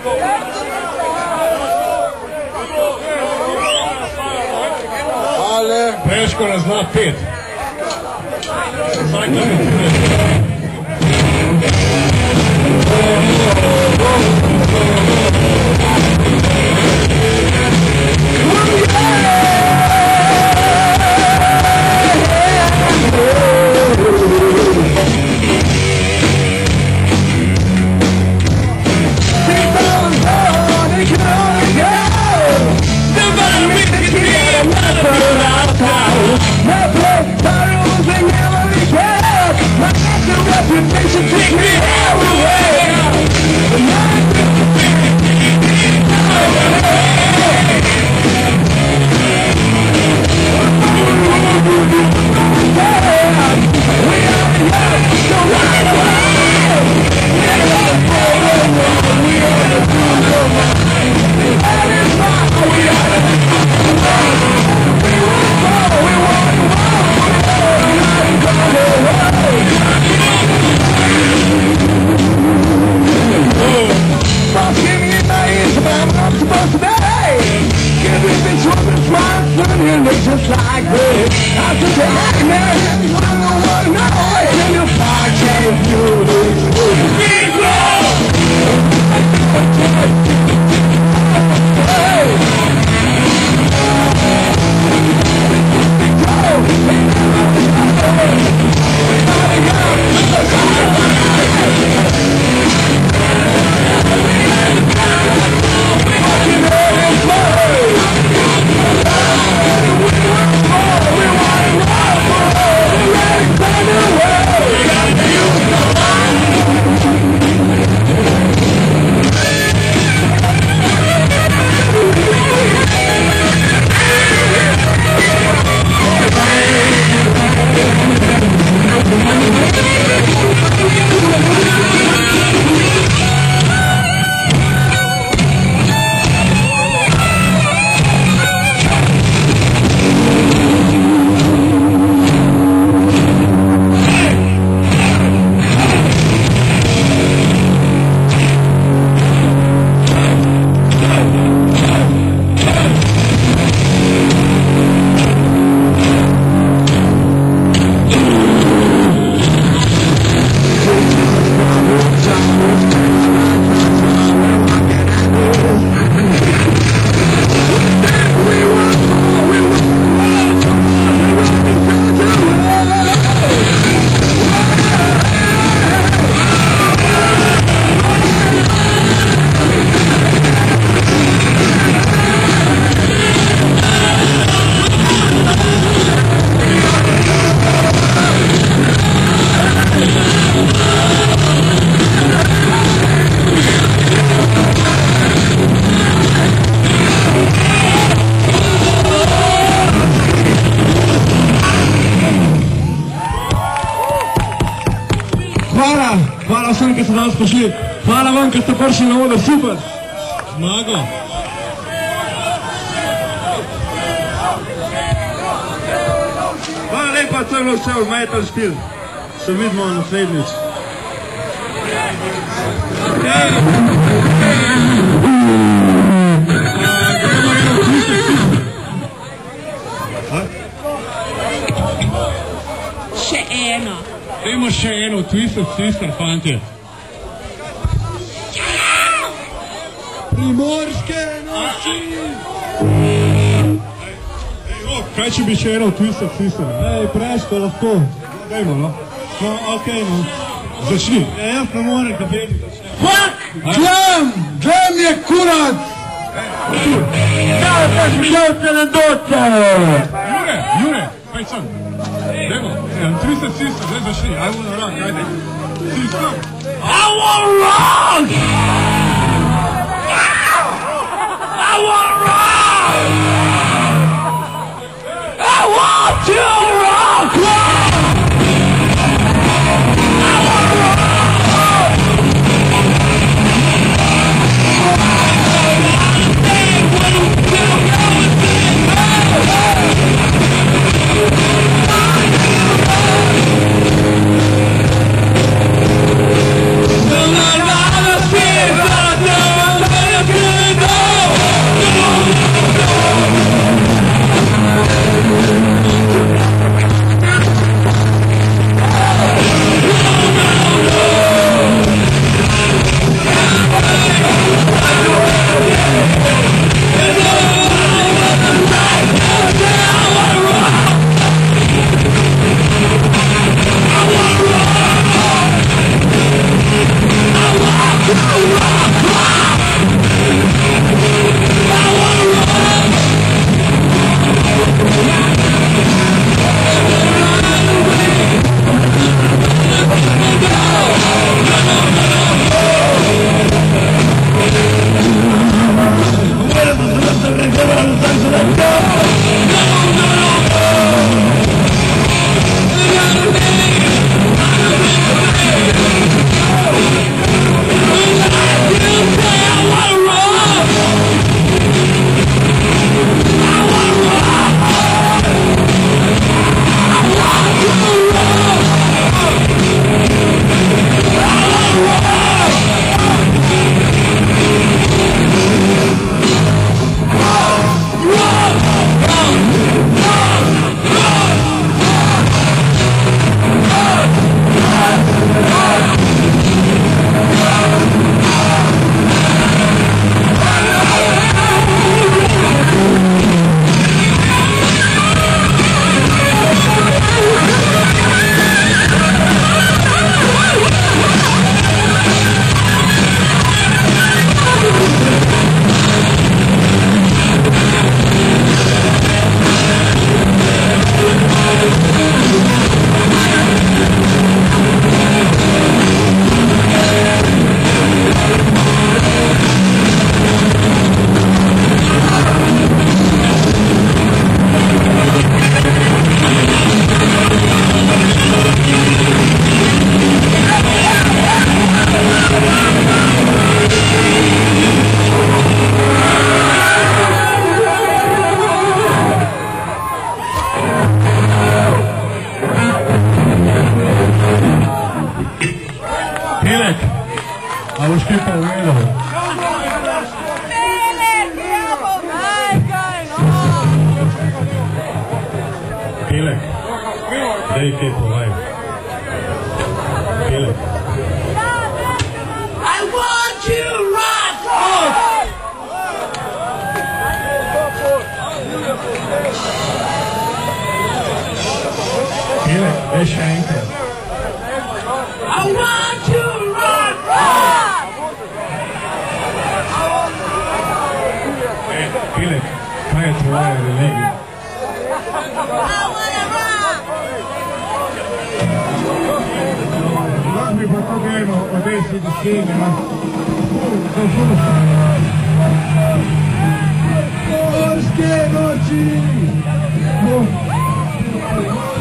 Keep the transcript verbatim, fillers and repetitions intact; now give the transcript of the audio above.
Preško ne zna pet. Just like this, I took a hack man, I don't want to know it in your pocket, you Hvala vsem, ki ste danes prišli. Hvala vam, ki ste prišli na oder. Super. Zmago. Hvala lepa, to je bilo vse od Metalsteel. Se vidimo naslednjič. Še eno. Dajmo še eno, Twisted Sister, fantje. Primorske noči! Kaj če bi še eno Twisted Sister? Ej, Preško, lahko. Dajmo, no. No, okej, no. Začni. Ja, jaz ne morem, da bi začne. Fuck! Glam! Glam je kurac! Da, da si šel se na doce! Jure, Jure, kaj sem? Dajmo, Twisted Sister, zdaj začni. I wanna rock, ajde. Sister! I wanna rock! I wanna rock! I want to rock! I wanna rock! I'd rather feel A už ti povedal. Pilek, dej ti povedal. Pilek. I want you rock on! Pilek, dej še enkrat. I want you rock on! Ej, Pilek, kaj je tvoja religija? Lahko bi pa to gremo odesti do tega. Polske noči!